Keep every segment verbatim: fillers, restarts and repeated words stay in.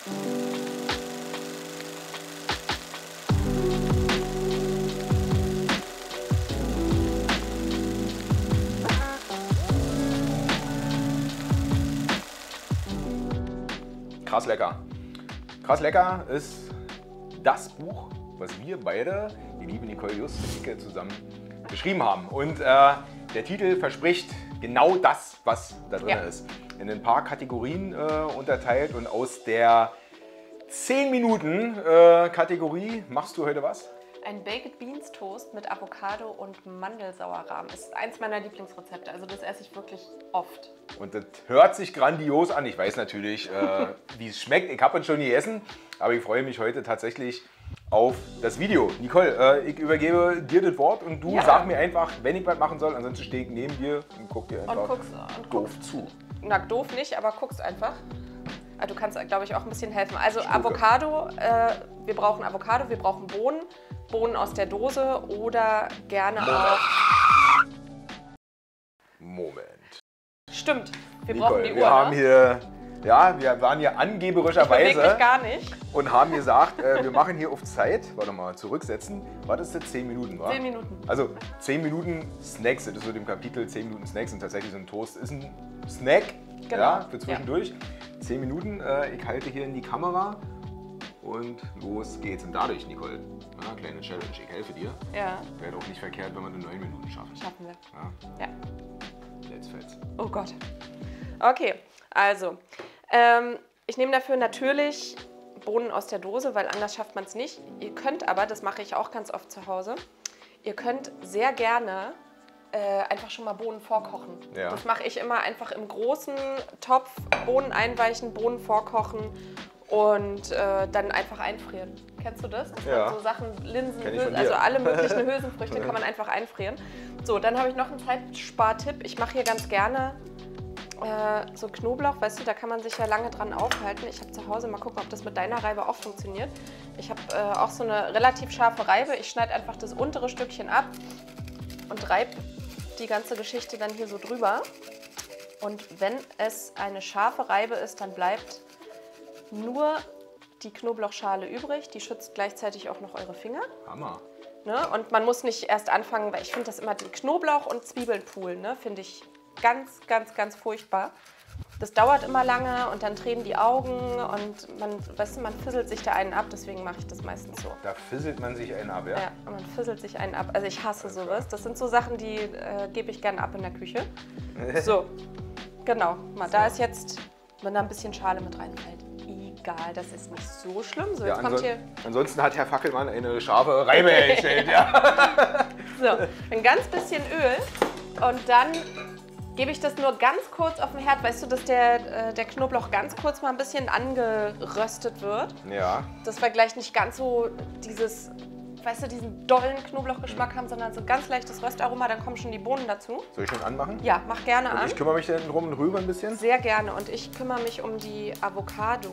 Krass lecker. Krass lecker ist das Buch, was wir beide, die liebe Nicole Just und Icke, zusammen geschrieben haben. Und äh, der Titel verspricht genau das, was da drin ja. ist. In ein paar Kategorien äh, unterteilt und aus der zehn Minuten äh, Kategorie machst du heute was? Ein Baked Beans Toast mit Avocado und Mandelsauerrahm. Das ist eins meiner Lieblingsrezepte, also das esse ich wirklich oft. Und das hört sich grandios an. Ich weiß natürlich, äh, wie es schmeckt. Ich habe es schon gegessen, aber ich freue mich heute tatsächlich auf das Video. Nicole, äh, ich übergebe dir das Wort und du ja. sag mir einfach, wenn ich was machen soll. Ansonsten stehe ich neben dir und guck dir einfach und guckst, und doof guckst. zu. Na, doof nicht, aber guckst einfach. Du kannst, glaube ich, auch ein bisschen helfen. Also Avocado, äh, wir brauchen Avocado, wir brauchen Bohnen. Bohnen aus der Dose oder gerne auch... Moment. Stimmt, wir Nicole, brauchen die Uhr. Wir haben hier, ja, wir waren hier angeberischerweise ich bewege mich gar nicht. Und haben gesagt, äh, wir machen hier auf Zeit, warte mal, zurücksetzen. War das jetzt zehn Minuten, wa? zehn Minuten. Also zehn Minuten Snacks, das ist so dem Kapitel zehn Minuten Snacks und tatsächlich so ein Toast ist ein Snack, genau. ja, für zwischendurch. Ja. zehn Minuten, äh, ich halte hier in die Kamera. Und los geht's. Und dadurch, Nicole, ja, kleine Challenge, ich helfe dir. Ja. Wäre doch nicht verkehrt, wenn wir in neun Minuten schaffen. Schaffen wir. Ja. ja. Let's fetz. Oh Gott. Okay, also, ähm, ich nehme dafür natürlich Bohnen aus der Dose, weil anders schafft man es nicht. Ihr könnt aber, das mache ich auch ganz oft zu Hause, ihr könnt sehr gerne äh, einfach schon mal Bohnen vorkochen. Ja. Das mache ich immer einfach im großen Topf, Bohnen einweichen, Bohnen vorkochen. Und äh, dann einfach einfrieren. Kennst du das? Das ja. sind so Sachen, Linsen, Hülsen, also alle möglichen Hülsenfrüchte kann man einfach einfrieren. So, dann habe ich noch einen Zeitspartipp. Ich mache hier ganz gerne äh, so Knoblauch, weißt du, da kann man sich ja lange dran aufhalten. Ich habe zu Hause, mal gucken, ob das mit deiner Reibe auch funktioniert. Ich habe äh, auch so eine relativ scharfe Reibe. Ich schneide einfach das untere Stückchen ab und reibe die ganze Geschichte dann hier so drüber. Und wenn es eine scharfe Reibe ist, dann bleibt nur die Knoblauchschale übrig, die schützt gleichzeitig auch noch eure Finger. Hammer. Ne? Und man muss nicht erst anfangen, weil ich finde das immer, die Knoblauch und Zwiebeln poolen, ne? Finde ich ganz, ganz, ganz furchtbar. Das dauert immer lange und dann tränen die Augen und man, weißt du, man fisselt sich da einen ab, deswegen mache ich das meistens so. Da fisselt man sich einen ab, ja? Ja, man fisselt sich einen ab. Also ich hasse sowas. Das sind so Sachen, die äh, gebe ich gerne ab in der Küche. So, genau. Mal, da ist jetzt, wenn da ein bisschen Schale mit reinfällt. Egal, das ist nicht so schlimm. So, jetzt ja, kommt hier. Ansonsten hat Herr Fackelmann eine scharfe Reibe erstellt. Ja. So, ein ganz bisschen Öl und dann gebe ich das nur ganz kurz auf den Herd. Weißt du, dass der, äh, der Knoblauch ganz kurz mal ein bisschen angeröstet wird? Ja. Dass wir gleich nicht ganz so dieses, weißt du, diesen dollen Knoblauchgeschmack mhm. haben, sondern so ein ganz leichtes Röstaroma. Dann kommen schon die Bohnen dazu. Soll ich schon anmachen? Ja, mach gerne und an. Ich kümmere mich dann drum und rüber ein bisschen. Sehr gerne. Und ich kümmere mich um die Avocado.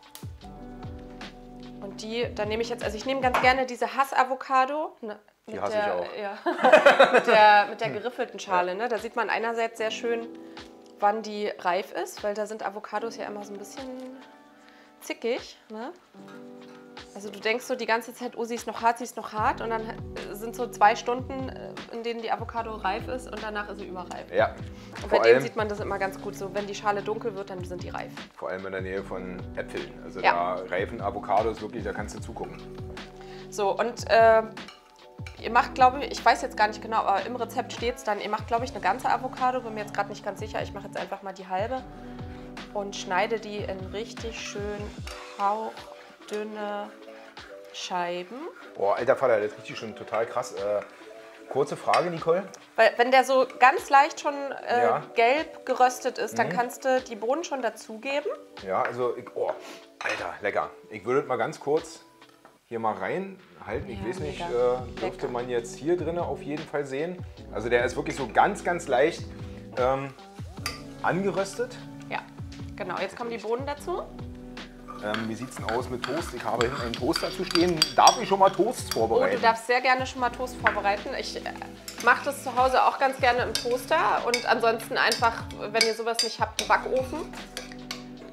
Und die, dann nehme ich jetzt, also ich nehme ganz gerne diese Hass-Avocado. Ne, die hasse der, ich auch. Ja, mit, der, mit der geriffelten Schale. Ja. Ne? Da sieht man einerseits sehr schön, wann die reif ist, weil da sind Avocados ja immer so ein bisschen zickig. Ne? Also du denkst so die ganze Zeit, oh, sie ist noch hart, sie ist noch hart. Und dann sind so zwei Stunden, in denen die Avocado reif ist und danach ist sie überreif. Ja. Und bei denen sieht man das immer ganz gut so, wenn die Schale dunkel wird, dann sind die reif. Vor allem in der Nähe von Äpfeln. Also ja. da reifen Avocados wirklich, da kannst du zugucken. So, und äh, ihr macht, glaube ich, ich weiß jetzt gar nicht genau, aber im Rezept steht es dann, ihr macht, glaube ich, eine ganze Avocado, bin mir jetzt gerade nicht ganz sicher. Ich mache jetzt einfach mal die halbe und schneide die in richtig schön hauchdünne Scheiben. Boah, alter Vater, das riecht schon total krass. Äh, kurze Frage, Nicole. Weil wenn der so ganz leicht schon äh, ja. gelb geröstet ist, dann mhm. kannst du die Bohnen schon dazugeben. Ja, also, ich, oh, alter, lecker. Ich würde mal ganz kurz hier mal reinhalten. Ich ja, weiß nicht, mega. äh, dürfte man jetzt hier drin auf jeden Fall sehen. Also der ist wirklich so ganz, ganz leicht ähm, angeröstet. Ja, genau. Jetzt kommen die Bohnen dazu. Ähm, wie sieht es denn aus mit Toast? Ich habe hinten einen Toaster zu stehen. Darf ich schon mal Toasts vorbereiten? Oh, du darfst sehr gerne schon mal Toast vorbereiten. Ich äh, mache das zu Hause auch ganz gerne im Toaster und ansonsten einfach, wenn ihr sowas nicht habt, einen Backofen.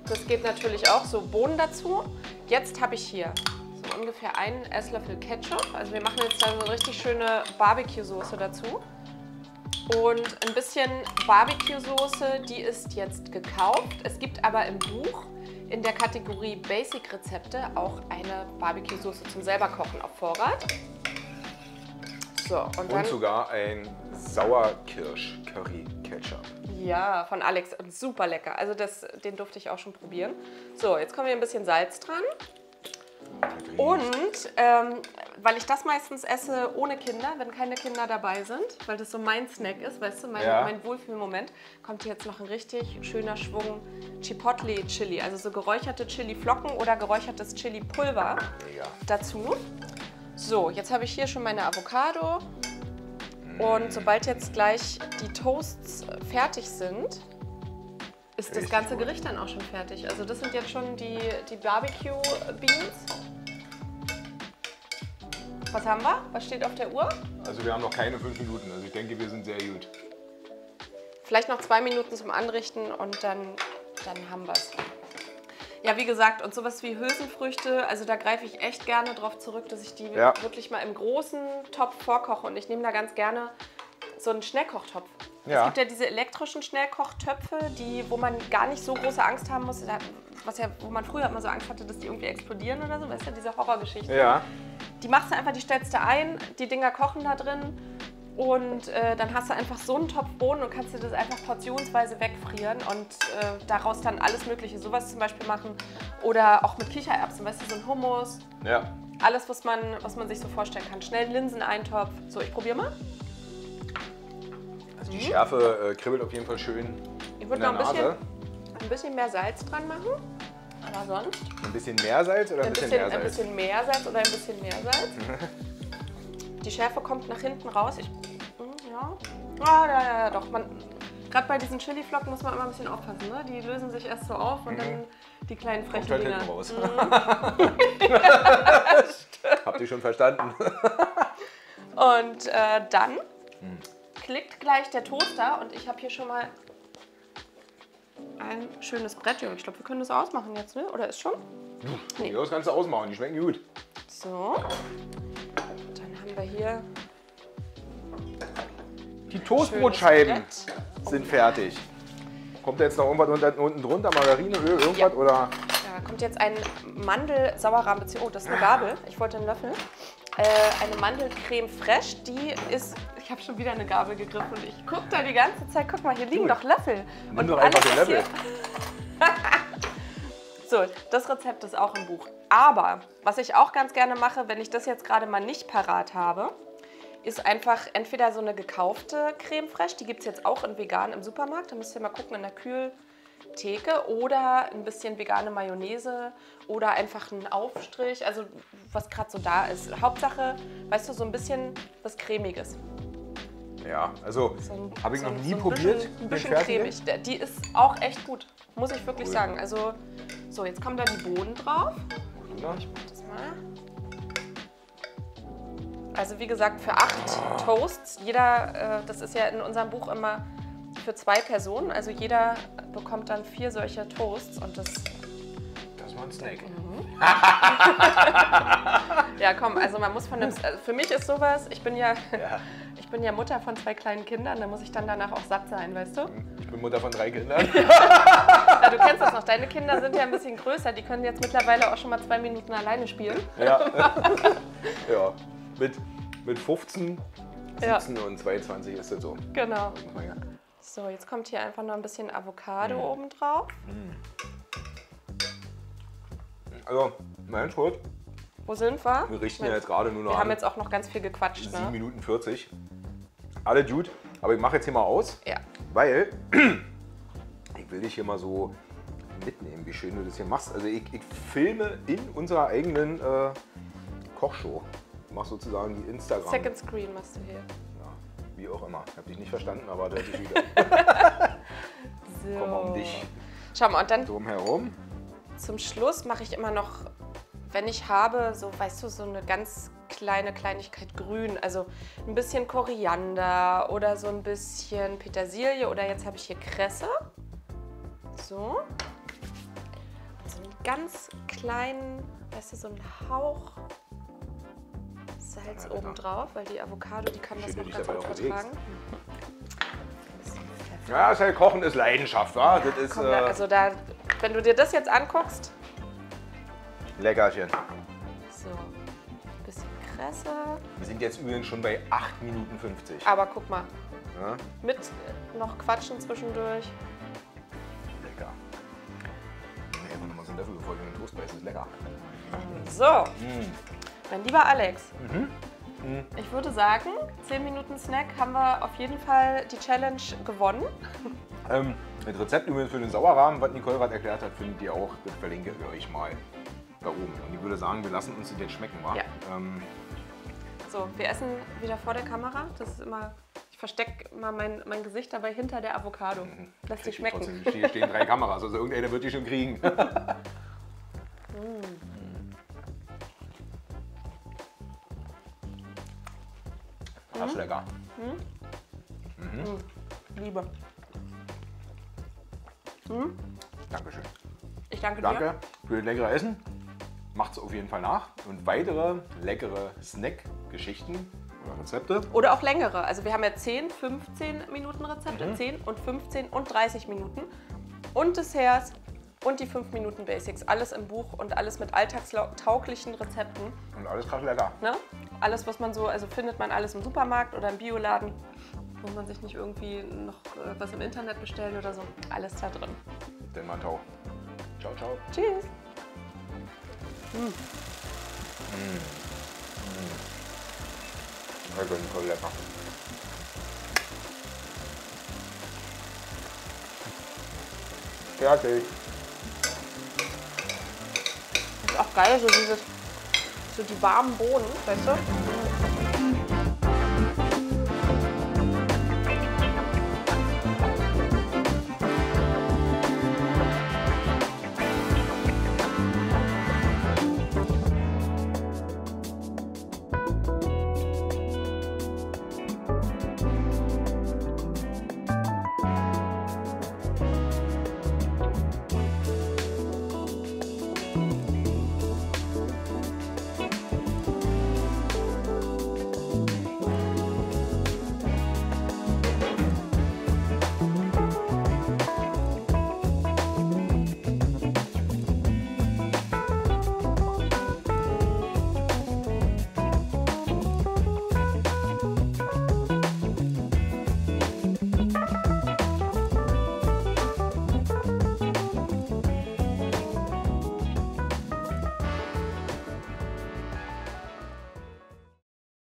Das geht natürlich auch so. Bohnen dazu. Jetzt habe ich hier so ungefähr einen Esslöffel Ketchup. Also wir machen jetzt da so eine richtig schöne Barbecue-Soße dazu. Und ein bisschen Barbecue-Soße, die ist jetzt gekauft. Es gibt aber im Buch in der Kategorie Basic-Rezepte auch eine Barbecue-Soße zum selber kochen auf Vorrat. So, und, Und dann, sogar ein Sauerkirsch-Curry-Ketchup. ja, von Alex. Super lecker. Also das, den durfte ich auch schon probieren. So, jetzt kommen wir ein bisschen Salz dran. Und ähm, weil ich das meistens esse ohne Kinder, wenn keine Kinder dabei sind, weil das so mein Snack ist, weißt du, mein, ja. mein Wohlfühlmoment, kommt hier jetzt noch ein richtig schöner Schwung Chipotle Chili, also so geräucherte Chili-Flocken oder geräuchertes Chili-Pulver dazu. So, jetzt habe ich hier schon meine Avocado und sobald jetzt gleich die Toasts fertig sind, ist das ganze Gericht dann auch schon fertig. Also das sind jetzt schon die, die Barbecue Beans. Was haben wir? Was steht auf der Uhr? Also wir haben noch keine fünf Minuten, also ich denke, wir sind sehr gut. Vielleicht noch zwei Minuten zum Anrichten und dann, dann haben wir es. Ja, wie gesagt, und sowas wie Hülsenfrüchte, also da greife ich echt gerne drauf zurück, dass ich die ja. wirklich mal im großen Topf vorkoche. Und ich nehme da ganz gerne so einen Schnellkochtopf. Ja. Es gibt ja diese elektrischen Schnellkochtöpfe, die, wo man gar nicht so große Angst haben muss, was ja, wo man früher immer so Angst hatte, dass die irgendwie explodieren oder so, weißt du, diese Horrorgeschichte. Ja. Die machst du einfach, die stellst du ein, die Dinger kochen da drin und äh, dann hast du einfach so einen Topf Bohnen und kannst dir das einfach portionsweise wegfrieren und äh, daraus dann alles mögliche, sowas zum Beispiel machen oder auch mit Kichererbsen, weißt du, so ein Hummus. Ja. Alles, was man, was man sich so vorstellen kann. Schnell einen Linseneintopf. So, ich probiere mal. Also die Schärfe äh, kribbelt auf jeden Fall schön Ich würde in noch der ein bisschen, Nase. ein bisschen mehr Salz dran machen. Aber sonst? Ein bisschen mehr Salz oder ein, Ein bisschen, bisschen, mehr Salz? ein bisschen mehr Salz oder ein bisschen mehr Salz. Die Schärfe kommt nach hinten raus. Ich, ja. Ah, ja, ja, ja, doch. Gerade bei diesen Chili-Flocken muss man immer ein bisschen aufpassen. Ne? Die lösen sich erst so auf und mhm. dann die kleinen frechen Kommt halt Dinger. hinten raus. Mhm. Habt ihr schon verstanden? Und äh, dann mhm. klickt gleich der Toaster und ich habe hier schon mal ein schönes Brett. Ich glaube, wir können das ausmachen jetzt, ne? Oder ist schon? Nee. Das kannst du ausmachen, die schmecken gut. So. Dann haben wir hier die Toastbrotscheiben Oh. sind fertig. Kommt da jetzt noch irgendwas unten drunter, Margarine, Öl, irgendwas? Ja. Oder? Da kommt jetzt ein Mandel-Sauerrahm, oh, das ist eine Gabel. Ich wollte einen Löffel. Äh, eine Mandelcreme fraiche, die ist, ich habe schon wieder eine Gabel gegriffen und ich gucke da die ganze Zeit, guck mal, hier liegen doch Löffel. Nimm und doch einfach den alles Löffel. So, das Rezept ist auch im Buch. Aber was ich auch ganz gerne mache, wenn ich das jetzt gerade mal nicht parat habe, ist einfach entweder so eine gekaufte Creme fraiche, die gibt es jetzt auch in vegan im Supermarkt, da müsst ihr mal gucken in der Kühltheke, oder ein bisschen vegane Mayonnaise oder einfach einen Aufstrich, also was gerade so da ist. Hauptsache, weißt du, so ein bisschen was Cremiges. Ja, also So habe ich so noch ein- nie so ein probiert. Bisschen, ein den bisschen fertigen. cremig. Der- Die ist auch echt gut, muss ich wirklich Cool. sagen. Also, so, jetzt kommen da die Bohnen drauf. Ja. Das mal. Also wie gesagt, für acht Toasts, jeder, äh, das ist ja in unserem Buch immer für zwei Personen, also jeder bekommt dann vier solche Toasts und das... Das war ein Snack. Ja komm, also man muss von dem... Also für mich ist sowas, ich bin ja, Ja. ich bin ja Mutter von zwei kleinen Kindern, da muss ich dann danach auch satt sein, weißt du? Ich bin Mutter von drei Kindern. Ja, du kennst das noch, deine Kinder sind ja ein bisschen größer, die können jetzt mittlerweile auch schon mal zwei Minuten alleine spielen. Ja. Ja. Mit, mit fünfzehn, Ja. siebzehn und zweiundzwanzig ist das so. Genau. Muss man ja. So, jetzt kommt hier einfach noch ein bisschen Avocado Mhm. oben drauf. Also, mein Schuld. Wo sind wir? Wir richten ja jetzt gerade nur noch Wir haben an. jetzt auch noch ganz viel gequatscht, sieben ne? Minuten vierzig. Alle gut. Aber ich mache jetzt hier mal aus, Ja. weil ich will dich hier mal so mitnehmen, wie schön du das hier machst. Also ich, ich filme in unserer eigenen äh, Kochshow. Ich mache sozusagen die Instagram. Second Screen machst du hier. Ja, wie auch immer. Ich habe dich nicht verstanden, aber da ist wieder. So. Komm mal um dich Schau mal, und dann drum herum. zum Schluss mache ich immer noch, wenn ich habe, so, weißt du, so eine ganz kleine Kleinigkeit grün. Also ein bisschen Koriander oder so ein bisschen Petersilie oder jetzt habe ich hier Kresse. So. ganz kleinen, weißt du, so einen Hauch Salz Ja, oben drauf, weil die Avocado, die kann das Schön, noch dass ganz ich gut dabei unterwegs. vertragen. Ja, das heißt, Kochen ist Leidenschaft, wa? Das ist Komm, da, äh, also da, wenn du dir das jetzt anguckst, Leckerchen. so, ein bisschen Kresse, Wir sind jetzt übrigens schon bei acht Minuten fünfzig. aber guck mal, Ja? mit noch Quatschen zwischendurch. Lecker. Nee, einfach nochmal so ein Löffel, bevor ich in den Toast beiße. Ist lecker. So, Mm. mein lieber Alex, Mhm. ich würde sagen, zehn Minuten Snack haben wir auf jeden Fall die Challenge gewonnen. Ähm, das Rezept übrigens für den Sauerrahmen, was Nicole gerade erklärt hat, findet ihr auch. Das verlinke ich euch mal da oben. Und ich würde sagen, wir lassen uns das jetzt schmecken, wa? Ja. Ähm, So, wir essen wieder vor der Kamera. Das ist immer, ich verstecke mal mein, mein Gesicht dabei hinter der Avocado. Lass die krieg ich schmecken. trotzdem- Hier stehen drei Kameras, also irgendeiner wird die schon kriegen. Das ist lecker. Liebe. Dankeschön. Ich danke, Danke für das leckere Essen. Macht es auf jeden Fall nach. Und weitere leckere Snack-Geschichten oder Rezepte. dir. Oder auch längere. Also wir haben ja zehn, fünfzehn Minuten Rezepte, zehn und fünfzehn und dreißig Minuten. Und Desserts und die fünf Minuten Basics. Alles im Buch und alles mit alltagstauglichen Rezepten. Und alles krass lecker. Ne? Alles, was man so, also findet man alles im Supermarkt oder im Bioladen. Muss man sich nicht irgendwie noch äh, was im Internet bestellen oder so. Alles da drin. Denn man tau. Ciao, ciao. Tschüss. Lecker, Nicole, lecker. Fertig. Ist auch geil, so dieses, so die warmen Bohnen, weißt du?